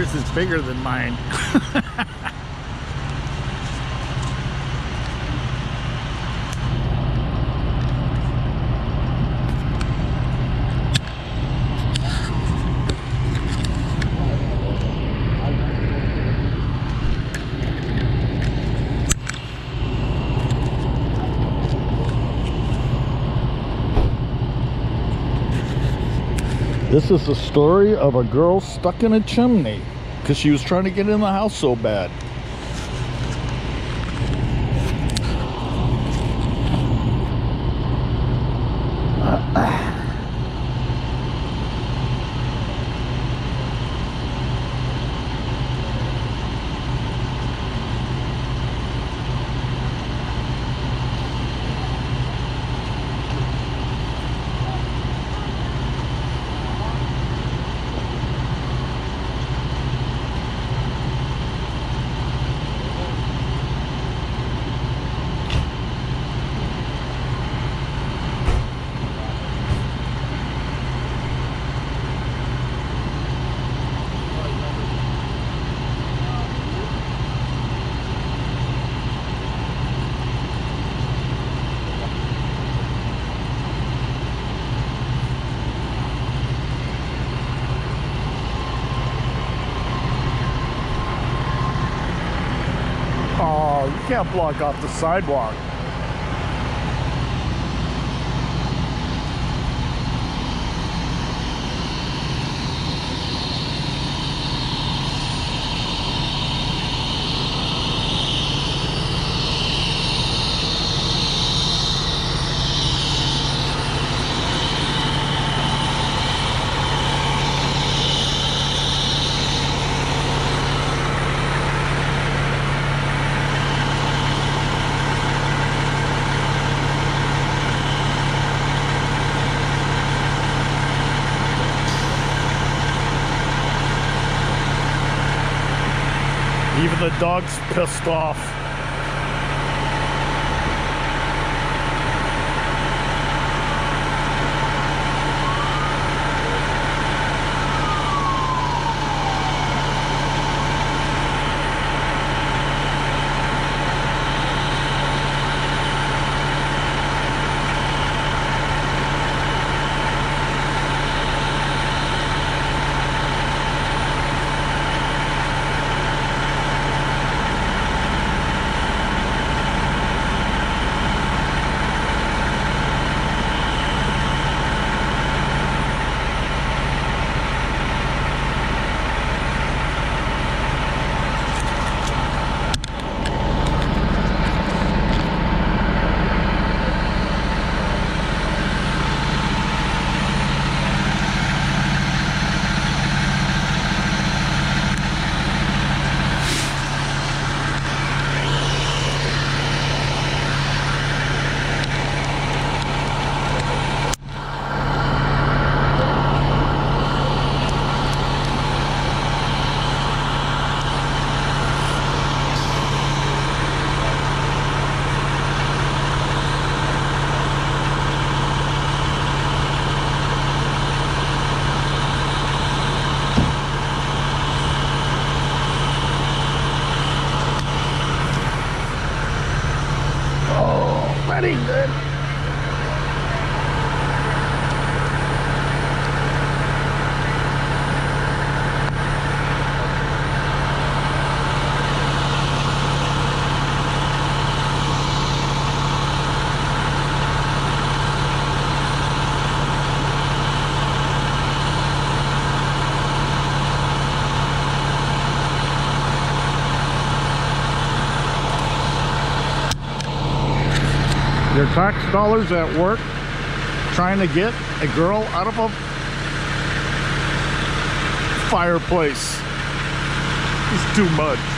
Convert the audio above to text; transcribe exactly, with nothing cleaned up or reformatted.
yours is bigger than mine. This is the story of a girl stuck in a chimney because she was trying to get in the house so bad. Oh, you can't block off the sidewalk. Even the dog's pissed off. Pretty good. Your tax dollars at work trying to get a girl out of a fireplace is too much.